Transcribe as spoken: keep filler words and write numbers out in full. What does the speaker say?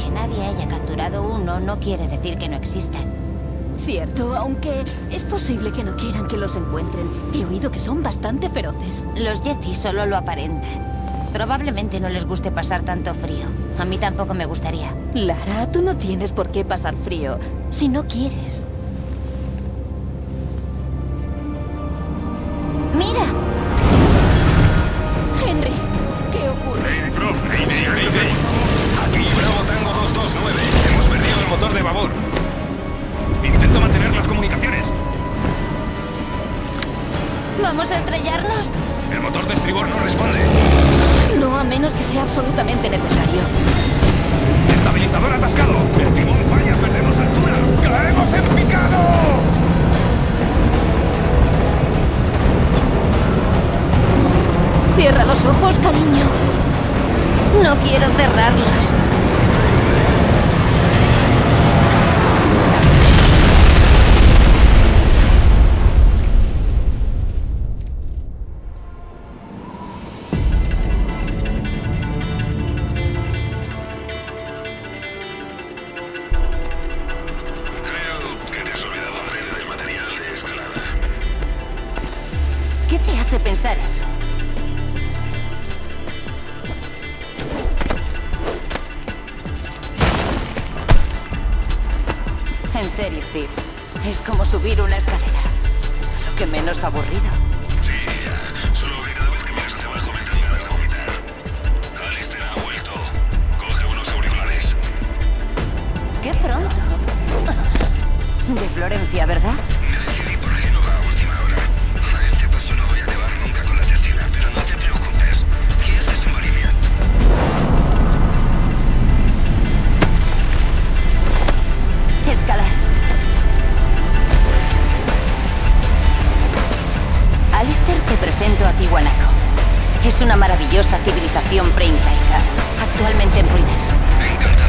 Que nadie haya capturado uno no quiere decir que no existan. Cierto, aunque es posible que no quieran que los encuentren. He oído que son bastante feroces. Los yetis solo lo aparentan. Probablemente no les guste pasar tanto frío. A mí tampoco me gustaría. Lara, tú no tienes por qué pasar frío si no quieres. ¡Mira! Henry, ¿qué ocurre? Hey, bro, hey, hey, hey, hey. Aquí Bravo Tango dos dos nueve. Hemos perdido el motor de babor. Intento mantener las comunicaciones. ¿Vamos a estrellarnos? El motor de estribor no responde. No a menos que sea absolutamente necesario. Estabilizador atascado. El timón falla, perdemos altura. ¡Caemos en picado! Cierra los ojos, cariño. No quiero cerrarlos. ¿Qué te hace pensar eso? En serio, Cid. Es como subir una escalera. Solo que menos aburrido. Sí, ya. Solo que cada vez que miras hacia abajo me dan ganas de vomitar. Alistair ha vuelto. Coge unos auriculares. ¡Qué pronto! De Florencia, ¿verdad? Me decidí por Génova a última hora. A este paso no voy a acabar nunca con la tesina, pero no te preocupes. ¿Qué haces en Bolivia? Escalar. Alistair, te presento a Tiwanaku. Es una maravillosa civilización preincaica, actualmente en ruinas. Encantado.